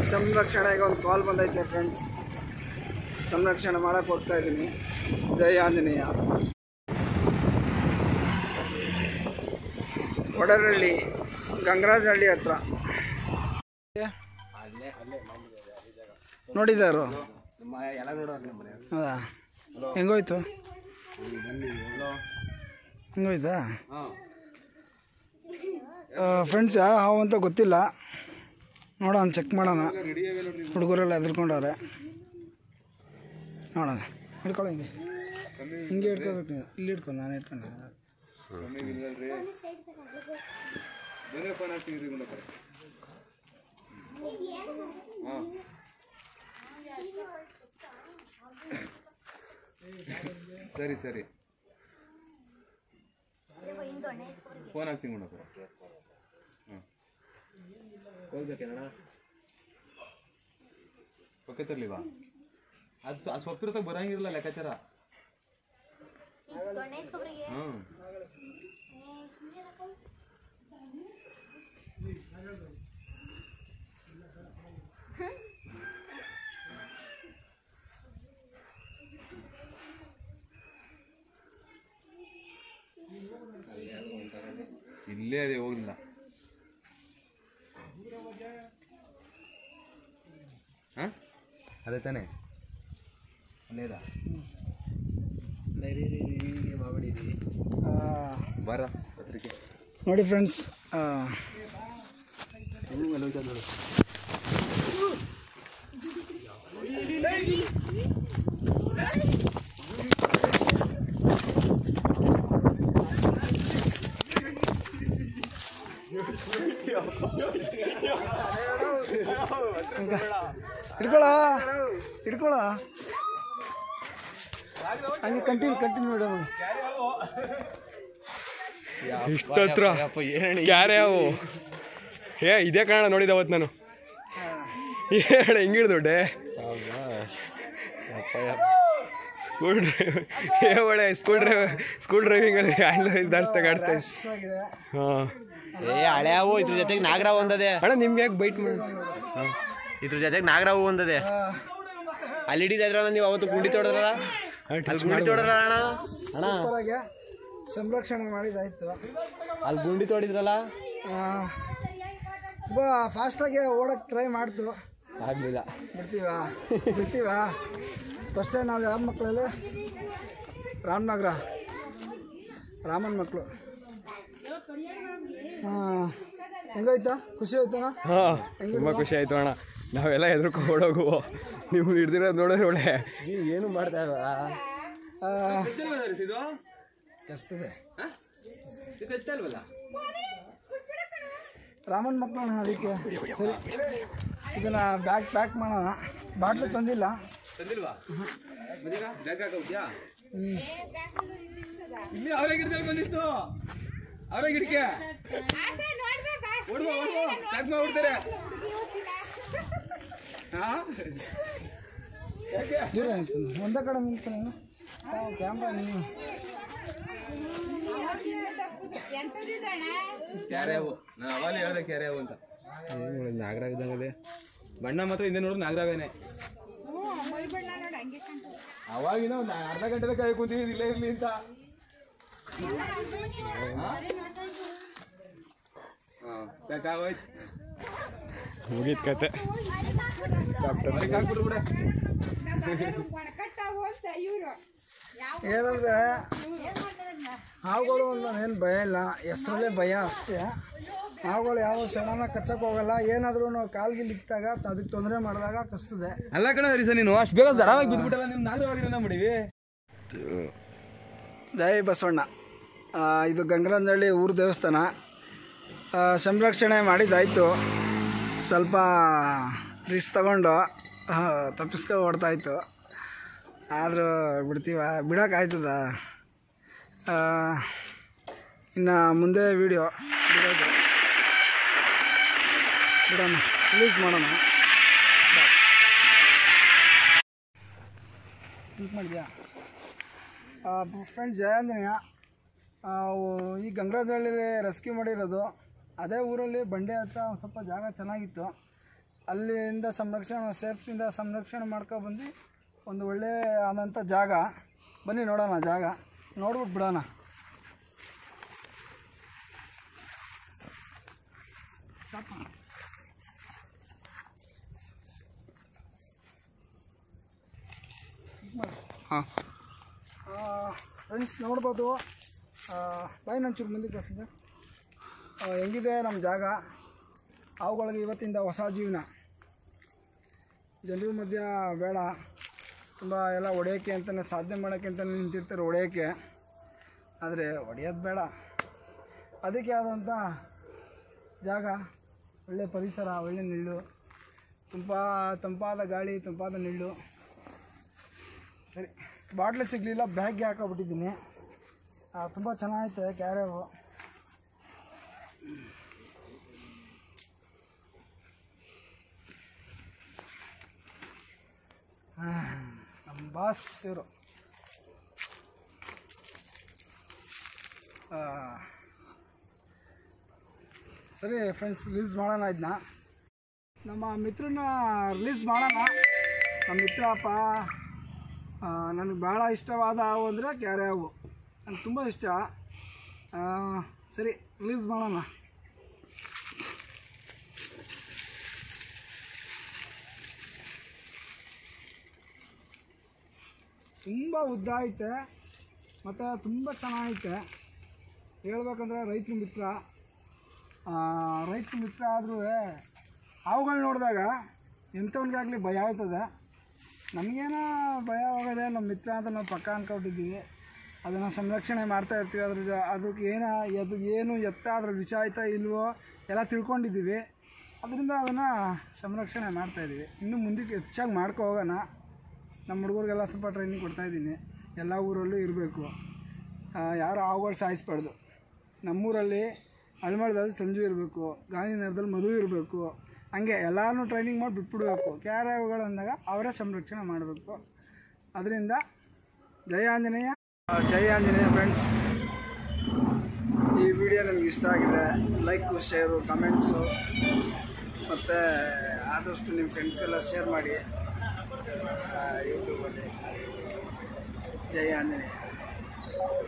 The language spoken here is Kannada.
ಸಂರಕ್ಷಣೆಗೆ ಒಂದು ಕಾಲ್ ಬಂದೈತೆ ಫ್ರೆಂಡ್ಸ್. ಸಂರಕ್ಷಣೆ ಮಾಡೋಕ್ಕೆ ಹೋಗ್ತಾ ಇದ್ದೀನಿ. ಜೈ ಆಂಜನೇಯ. ಒಡರಳ್ಳಿ ಗಂಗರಾಜಹಳ್ಳಿ ಹತ್ರ ನೋಡಿದಾರು. ಹೌದಾ, ಹೆಂಗೋಯ್ತು? ಹೆಂಗೋಯ್ತಾ ಫ್ರೆಂಡ್ಸ್? ಯಾವ ಹಾವು ಅಂತ ಗೊತ್ತಿಲ್ಲ, ನೋಡೋಣ, ಚೆಕ್ ಮಾಡೋಣ. ಹುಡುಗರೆಲ್ಲ ಎದ್ರಕೊಂಡವ್ರೆ, ನೋಡೋಣ. ಹಿಡ್ಕೊಳ್ಳೋ, ಹಿಂಗೆ ಹಿಡ್ಕೋಬೇಕು. ಇಲ್ಲಿ ಹಿಡ್ಕೊಂಡು ನಾನು ಹಿಡ್ಕೊಂಡು ಸರಿ ಸರಿ ಫೋನ್ ಹಾಕ್ತೀನಿ ನೋಡಪ್ಪ. ಹೋಗ್ಬೇಕೇನಣ್ಣ ಪಕ್ಕ ತರ್ಲಿವಾ? ಅದು ಸೊಪ್ಪಿರತ್ತಾಗ ಬರಂಗಿರಲ್ಲ ಲೆಕ್ಕಾಚಾರ. ಹ್ಞೂ ಇಲ್ಲೇ ಅದೇ ಹೋಗ್ಲಿಲ್ಲ. ಹಾಂ ಅದೇ ತಾನೇ ಅಲ್ಲೇದಾ ಬರ ಪತ್ರಿಕೆ ನೋಡಿ ಫ್ರೆಂಡ್ಸ್. ಹಿಡ್ಕೊಳ ಹಂಗೆ ಕಂಟಿನ್ಯೂ ಮೇಡಮ್. ಇಷ್ಟತ್ರ ಕ್ಯಾರ್ಯಾವು ಇದೇ ಕಾರಣ ನೋಡಿದ ಅವತ್ತು ನಾನು. ಹೇಳ ಹೆಂಗಿಡ್ದು ದೊಡ್ಡೆ ಸ್ಕೂಲ್ ಡ್ರೈವಿಂಗಲ್ಲಿ ಹ್ಯಾಂಡಲ್ ದಾಡ್ಸ್ದಾಗ ಆಡ್ತಾ. ಹಾಂ ಹಳೆವು ಇದ್ರ ಜೊತೆಗೆ ನಾಗರಾವ್ ಒಂದದೆ ಅಣ್ಣ. ನಿಮ್ಗೆ ಯಾಕೆ ಬೈಟ್ ಮಾಡಿ? ಇದ್ರ ಜೊತೆಗೆ ನಾಗರಾವು ಒಂದದೆ. ಅಲ್ಲಿ ಹಿಡಿದಾದ್ರಲ್ಲ ನೀವು ಅವತ್ತು ಗುಂಡಿ ತೋಡದ್ರಲ್ಲ, ಅಲ್ಲಿ ಗುಂಡಿ ತೋಡ್ರಲ್ಲ ಅಣ್ಣ. ಅಣ್ಣ ಸಂರಕ್ಷಣೆ ಮಾಡಿದಾಯ್ತು. ಅಲ್ಲಿ ಗುಂಡಿ ತೋಡಿದ್ರಲ್ಲ, ತುಂಬ ಫಾಸ್ಟಾಗಿ ಓಡೋಕ್ಕೆ ಟ್ರೈ ಮಾಡ್ತು, ಆಗಲಿಲ್ಲ. ಬಿಡ್ತೀವಾ? ಫಸ್ಟ್ ಟೈಮ್ ನಾವು ಯಾವ ಮಕ್ಕಳಲ್ಲಿ ರಾಮನಗರ ರಾಮನ ಮಕ್ಕಳು. ಹೆಂಗೋಯ್ತಾ? ಖುಷಿ ಆಯ್ತಾನ? ಹಾಂ ತುಂಬ ಖುಷಿ ಆಯಿತು ಅಣ್ಣ. ನಾವೆಲ್ಲ ಎದ್ರಕೊಂಡು ಓಡೋಗು. ನೀವು ಹಿಡ್ದಿರೋದು ನೋಡಿದ್ರೆ ಒಳ್ಳೆ. ನೀವು ಏನು ಮಾಡ್ತಾ ಇಲ್ವಾ? ಕಸ್ತದೆ ರಾಮನ ಮಕ್ಕಳಣ್ಣ. ಅದಕ್ಕೆ ಸರಿ, ಇದನ್ನು ಪ್ಯಾಕ್ ಮಾಡೋಣ. ಬಾಟ್ಲು ತಂದಿಲ್ಲ. ಇಲ್ಲಿ ಅವರೇ ಗಿಡದಲ್ಲಿ ಬಂದಿತ್ತು. ಅವರೇ ಗಿಡಕ್ಕೆ ಮಾಡ್ಬಿಡ್ತಾರೆ. ದೂರ ಒಂದೇ ಕಡೆ ನಿಂತ್ಕೊಂಡು ಕ್ಯಾಮ್ರಾ ನೀವು ಕ್ಯಾರ್ಯಾವು. ನಾನು ಅವಾಗಲೇ ಹೇಳ್ದೆ ಕ್ಯಾರ್ಯಾವು ಅಂತ. ನಾಗರಾವ್ ಇದ್ದಂಗೆ ಬಣ್ಣ ಮಾತ್ರ ಹಿಂದೆ ನೋಡಿದ್ರೆ ನಾಗರಾವೇನೆ. ಅವಾಗಿನ ಒಂದು ಅರ್ಧ ಗಂಟೆದ ಕೈ ಕೂತಿದ್ದು ಇಲ್ಲೇ ಇರಲಿ ಅಂತ. ಮುಗೀತ್ ಕತೆ. ಏನಂದರೆ ಹಾವುಗಳು ಒಂದು ಏನು ಭಯ ಇಲ್ಲ, ಹೆಸರಲ್ಲೇ ಭಯ ಅಷ್ಟೇ. ಹಾವುಗಳು ಯಾವ ಸಡನ್ನ ಕಚ್ಚಕ್ಕೆ ಹೋಗಲ್ಲ. ಏನಾದರೂ ನಾವು ಕಾಲ್ಗೆ ಇಕ್ಕಿದಾಗ ಅದಕ್ಕೆ ತೊಂದರೆ ಮಾಡಿದಾಗ ಕಸ್ತದೆ. ಅಲ್ಲ ಕಣ ಹರಿ ಸರ್, ನೀನು ಅಷ್ಟು ಬೇಗ ದಡವಾಗಿ ಬಿದ್ದುಬಿಟ್ಟಲ್ಲ. ನಿಮ್ಮ ನಾಗರವಾಗಿರೋ ಮಾಡಿವಿ. ಜೈ ಬಸವಣ್ಣ. ಇದು ಗಂಗರಾಜಹಳ್ಳಿ ಊರ ದೇವಸ್ಥಾನ. ಸಂರಕ್ಷಣೆ ಮಾಡಿದ್ದಾಯಿತು. ಸ್ವಲ್ಪ ರಿಸ್ಕ್ ತಗೊಂಡು ತಪ್ಪಿಸ್ಕೊಂಡು ಓಡ್ತಾಯಿತ್ತು. ಆದರೂ ಬಿಡೋಕ್ಕಾಯ್ತದ? ಇನ್ನು ಮುಂದೆ ವೀಡಿಯೋ ಬಿಡೋಣ, ರಿಲೀಸ್ ಮಾಡೋಣ. ಮಾಡಿದ್ಯಾ ಫ್ರೆಂಡ್ಸ್? ಜಯ ಆಂಜನೇಯ. ಈ ಗಂಗರಾಜಹಳ್ಳಿ ರೆಸ್ಕ್ಯೂ ಮಾಡಿರೋದು. ಅದೇ ಊರಲ್ಲಿ ಬಂಡೆ ಹತ್ರ ಒಂದು ಸ್ವಲ್ಪ ಜಾಗ ಚೆನ್ನಾಗಿತ್ತು. ಅಲ್ಲಿಂದ ಸೇಫ್ಟಿಂದ ಸಂರಕ್ಷಣೆ ಮಾಡ್ಕೊಬಂದು ಒಂದು ಒಳ್ಳೆ ಆದಂಥ ಜಾಗ. ಬನ್ನಿ ನೋಡೋಣ ಜಾಗ, ನೋಡ್ಬಿಟ್ಟು ಬಿಡೋಣ. ಹಾಂ ಫ್ರೆಂಡ್ಸ್ ನೋಡ್ಬೋದು, ಬಾಯಿ ನಂಚೂರು ಮುಂದೆ ಕಳಿಸಿದೆ. ಹೆಂಗಿದೆ ನಮ್ಮ ಜಾಗ. ಅವುಗಳಿಗೆ ಇವತ್ತಿಂದ ಹೊಸ ಜೀವನ. ಜನರ ಮಧ್ಯ ಬೇಡ, ತುಂಬ ಎಲ್ಲ ಹೊಡೆಯೋಕ್ಕೆ ಅಂತಲೇ, ಸಾಧನೆ ಮಾಡೋಕ್ಕೆ ಅಂತಲೇ ನಿಂತಿರ್ತಾರೆ ಹೊಡೆಯೋಕ್ಕೆ. ಆದರೆ ಹೊಡೆಯೋದು ಬೇಡ. ಅದಕ್ಕೆ ಆದಂಥ ಜಾಗ, ಒಳ್ಳೆ ಪರಿಸರ, ಒಳ್ಳೆ ನೆರಳು, ತಂಪಾದ ಗಾಳಿ, ತಂಪಾದ ನೆರಳು. ಸರಿ, ಬಾಟ್ಲಿ ಸಿಗಲಿಲ್ಲ, ಬ್ಯಾಗ್ಗೆ ಹಾಕೊಬಿಟ್ಟಿದ್ದೀನಿ. ತುಂಬ ಚೆನ್ನಾಗೈತೆ ಕ್ಯಾರೇವು. ನಮ್ಮ ಬಾಸ್ ಇವರು. ಸರಿ ಫ್ರೆಂಡ್ಸ್, ರಿಲೀಸ್ ಮಾಡೋಣ ಇದನ್ನ. ನಮ್ಮ ಮಿತ್ರನ ರಿಲೀಸ್ ಮಾಡೋಣ. ನಮ್ಮ ಮಿತ್ರಪ್ಪ ನನಗೆ ಭಾಳ ಇಷ್ಟವಾದ ಹಾವು ಅಂದರೆ ಕ್ಯಾರೆ ಹಾವು, ನನಗೆ ತುಂಬ ಇಷ್ಟ. ಸರಿ, ರಿಲೀಸ್ ಮಾಡೋಣ. ತುಂಬ ಉದ್ದ ಐತೆ ಮತ್ತು ತುಂಬ ಚೆನ್ನಾಗೈತೆ. ಹೇಳ್ಬೇಕಂದ್ರೆ ರೈತರ ಮಿತ್ರ ಆದರೂ ಹಾವುಗಳು ನೋಡಿದಾಗ ಎಂಥವನಿಗಾಗಲಿ ಭಯ ಆಯ್ತದೆ. ನಮಗೇನೋ ಭಯ ಹೋಗೋದೆ, ನಮ್ಮ ಮಿತ್ರ ಅಂತ ನಾವು ಪಕ್ಕ ಅಂದ್ಕೊಂಡಿದ್ದೀವಿ. ಅದನ್ನು ಸಂರಕ್ಷಣೆ ಮಾಡ್ತಾಯಿರ್ತೀವಿ. ಅದಕ್ಕೆ ಏನು ಎತ್ತ ಅದ್ರ ವಿಷ ಆಯ್ತಾ ಇಲ್ವೋ ಎಲ್ಲ ತಿಳ್ಕೊಂಡಿದ್ದೀವಿ. ಅದರಿಂದ ಅದನ್ನು ಸಂರಕ್ಷಣೆ ಮಾಡ್ತಾಯಿದ್ದೀವಿ. ಇನ್ನು ಮುಂದಕ್ಕೆ ಹೆಚ್ಚಾಗಿ ಮಾಡ್ಕೊ ಹೋಗೋಣ. ನಮ್ಮ ಹುಡುಗರಿಗೆಲ್ಲ ಸ್ವಲ್ಪ ಟ್ರೈನಿಂಗ್ ಕೊಡ್ತಾಯಿದ್ದೀನಿ. ಎಲ್ಲ ಊರಲ್ಲೂ ಇರಬೇಕು, ಯಾರು ಹಾವುಗಳು ಸಾಯಿಸ್ಬಾರ್ದು. ನಮ್ಮೂರಲ್ಲಿ ಅಳ್ಮಳದಲ್ಲಿ ಸಂಜು ಇರಬೇಕು, ಗಾಂಧಿನಗರದಲ್ಲಿ ಮದುವೆ ಇರಬೇಕು. ಹಂಗೆ ಎಲ್ಲರೂ ಟ್ರೈನಿಂಗ್ ಮಾಡಿ ಬಿಟ್ಬಿಡ್ಬೇಕು. ಕ್ಯಾರೆ ಹಾವುಗಳು ಅಂದಾಗ ಅವರೇ ಸಂರಕ್ಷಣೆ ಮಾಡಬೇಕು. ಅದರಿಂದ ಜೈ ಆಂಜನೇಯ. ಜೈ ಆಂಜನೇಯ ಫ್ರೆಂಡ್ಸ್. ಈ ವಿಡಿಯೋ ನಿಮ್ಗೆ ಇಷ್ಟ ಆಗಿದೆ, ಲೈಕು, ಶೇರು, ಕಮೆಂಟ್ಸು ಮತ್ತು ಆದಷ್ಟು ನಿಮ್ಮ ಫ್ರೆಂಡ್ಸ್ಗೆಲ್ಲ ಶೇರ್ ಮಾಡಿ ಯೂಟ್ಯೂಬಲ್ಲಿ. ಜೈ ಆಂಜನೇಯ.